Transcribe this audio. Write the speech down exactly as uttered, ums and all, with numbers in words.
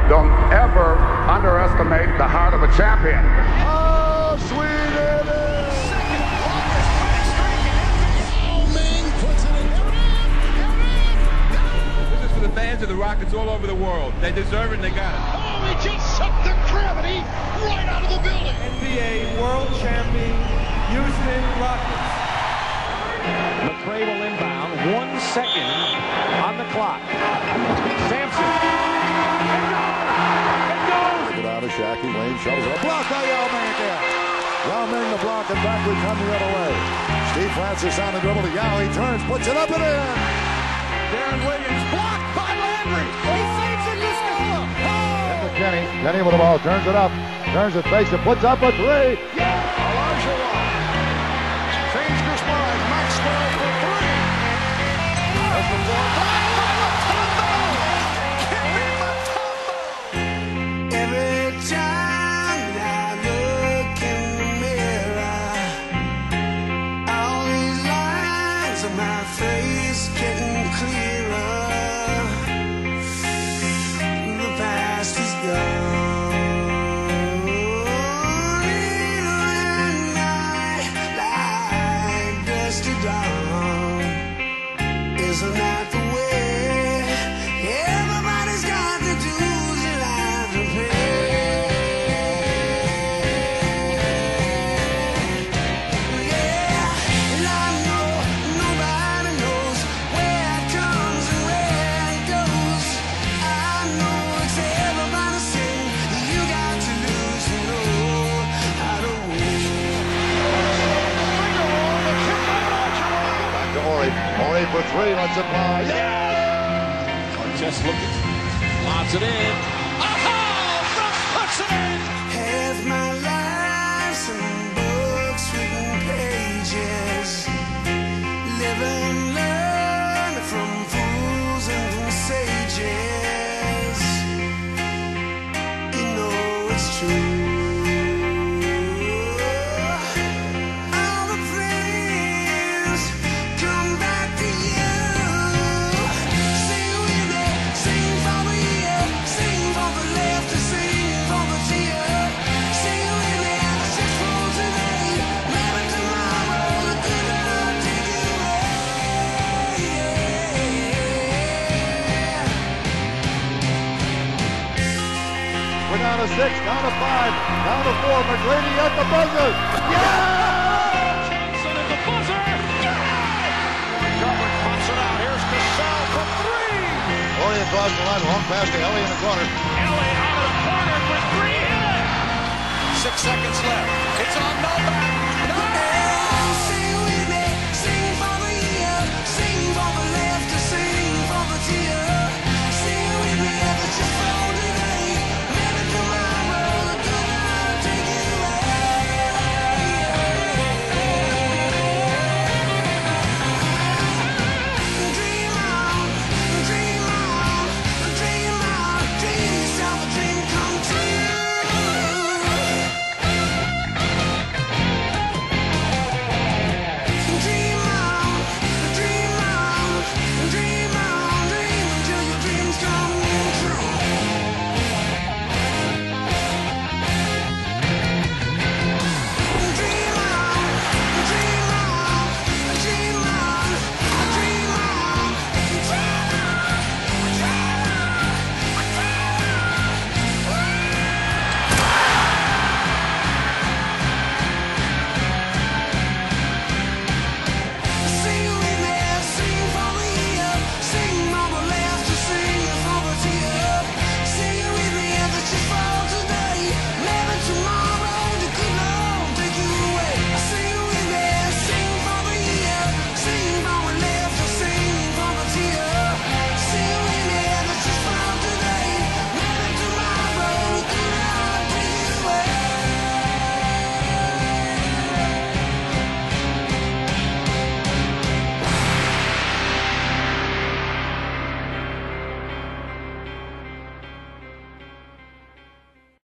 Don't ever underestimate the heart of a champion. Oh, sweet it is! Second longest win streak in N B A. Oh, Ming puts it in. This is for the fans of the Rockets all over the world. They deserve it and they got it. Oh, he just sucked the gravity right out of the building. N B A World Champion Houston Rockets. McRae will inbound. One second on the clock. Sampson. It goes. Get out of Shacky. Wayne shovels it. A block by Yao Ming again. Yao Ming the block, and back we come the other way. Steve Francis on the dribble to Yao. He turns, puts it up and in. Darren Williams blocked by Landry. He saves it to score. Into Kenny. Kenny with the ball. Turns it up. Turns it, face it. Puts up a three. Yeah. Elijah Wan. Change goes by Maxwell for three. That's the ball. Blocked by Mutombo. Kenny Mutombo. Every time I look in the mirror, all these lines of my face getting clearer. The past is gone. Isn't that the way? Everybody's got the dues and lives to pay. Yeah, and I know nobody knows where it comes and where it goes. I know it's everybody's sin. You got to lose to know how to win. Back to Ori. Ori for three. Let's it fly. Yeah! Just looking. Lobs it in. Oh, Brooks puts it in. Half my life's in books, written pages. Live and learn from fools and from sages. You know it's true. All the friends come back to you. Sing with me, sing for the year, sing for the laughter, sing for the tear. Sing with me, just for today, maybe tomorrow the good Lord take you away. We're down to six, down to five, down to four. McGrady at the buzzer. Yeah! Johnson at the buzzer. Governor pops it out. Here's Cassell for three. Ori across the line, long pass to Ellie in the corner. Ellie out of the corner for three. Hit it. Six seconds left. It's on Novak.